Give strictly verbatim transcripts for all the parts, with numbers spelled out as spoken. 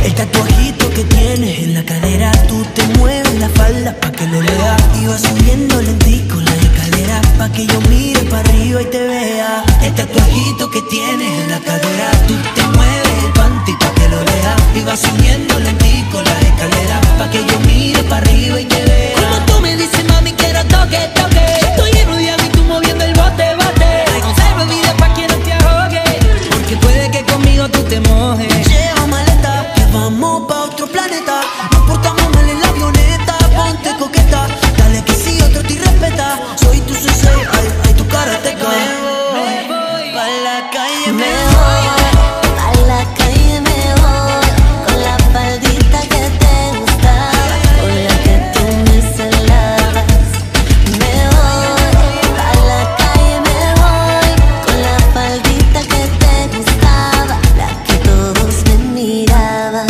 El tatuajito que tienes en la cadera, tú te mueves la falda pa' que lo lea. Y vas subiendo lentico la escalera pa' que yo mire pa' arriba y te vea. El tatuajito que tienes en la cadera, tú te mueves el panty pa' que lo lea. Y vas subiendo lentico la escalera pa' que yo mire pa' arriba y te vea. Como tú me dices, mami, quiero toque, toque. Estoy lleno de agua y tú moviendo el bote, bote. Conserva vida pa' que no te ahogue, porque puede que conmigo tú te mojes. Lleva maleta, que vamos pa' otro planeta. Nos portamos mal en la avioneta. Ponte coqueta, dale que si otro te respeta. Soy tu sensei, ay, ay, tu karateca. Me voy Pa' la calle me Me voy. voy, a la calle me voy, con la faldita que te gusta, con la que tú me celabas. Me voy, a la calle me voy, con la faldita que te gustaba, la que todos me miraban.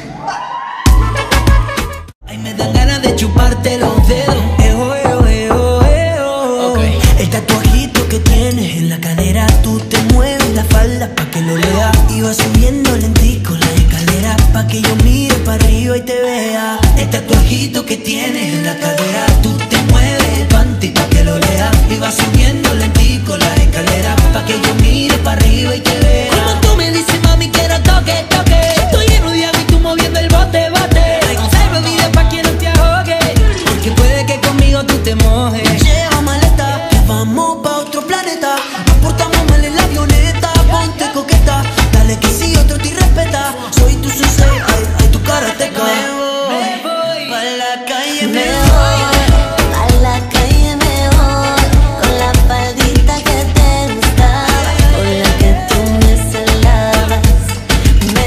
Ay, me dan ganas de chuparte los dedos. Ejo, ejo, ejo, ejo. Okay. El tatuajito que tienes en la cadera, tú te mueves la falda pa' que lo lea. Y vas subiendo lentico la escalera pa' que yo mire pa' arriba y te vea. El tatuajito que tienes en la cadera, tú te mueves el panty pa' que lo lea. Y vas subiendo lentico la escalera pa' que yo mire pa' arriba y te vea. Como tú me dices, mami, quiero toque, toque. Estoy lleno de agua y tú moviendo el bote, bote. Conserva vida pa' que no te ahogue, porque puede que conmigo tú te mojes. Lleva maleta, que vamos pa' otro planeta. Nos portamos mal en la avioneta. Ponte coqueta, dale que si otro te respeta. Soy tu sensei, ay, ay, tu karateca. Me voy pa' la calle Me me voy, voy. a la calle me voy, con la faldita que te gustaba, con la que tú me celabas. Me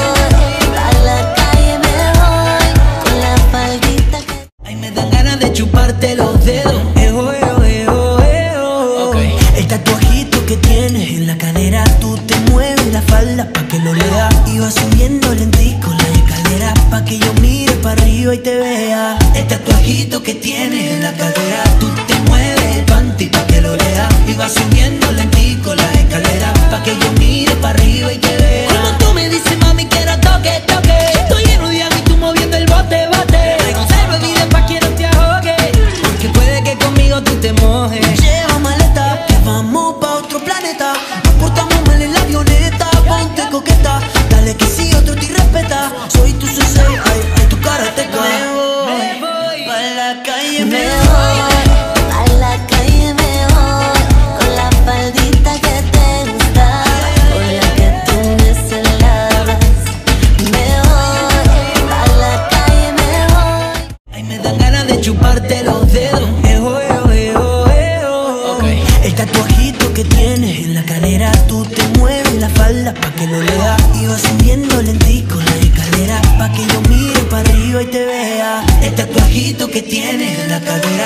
voy, a la calle me voy, con la faldita que... Ay, me dan ganas de chuparte los dedos. Ejo, ejo, ejo, ejo. Okay. El tatuajito que tienes en la cadera, tú te mueves la falda pa' que lo lea. Y vas subiendo lentico la escalera pa' que yo mire pa' arriba y te vea. El tatuajito que tienes en la cadera, tú te mueves el panty pa' que lo lea. Y vas subiendo lentico la escalera pa' que yo mire pa' arriba y te vea. Como tú me dices, mami, quiero toque, toque. Estoy lleno de agua y tú moviendo el bote, bote. Conserva vida pa' que no te ahogue, porque puede que conmigo tú te mojes. Lleva maleta, que vamos pa' otro planeta. Nos portamos mal en la avioneta. Ponte coqueta, dale que si otro te respeta. Soy tu sensei, ay, ay, tu karateca. Me voy pa' la calle Me me voy, voy. a la calle me voy, con la faldita que te gustaba, con la que tú me celabas. Me voy, a la calle me voy. Ay, me dan ganas de chuparte los dedos. Ejo, ejo, ejo, ejo. Okay. El tatuajito que tienes en la cadera, tú te mueves la falda pa' que lo lea. Y vas subiendo lentico la escalera pa' que yo mire pa' arriba y te vea. El tatuajito que tienes en la cadera,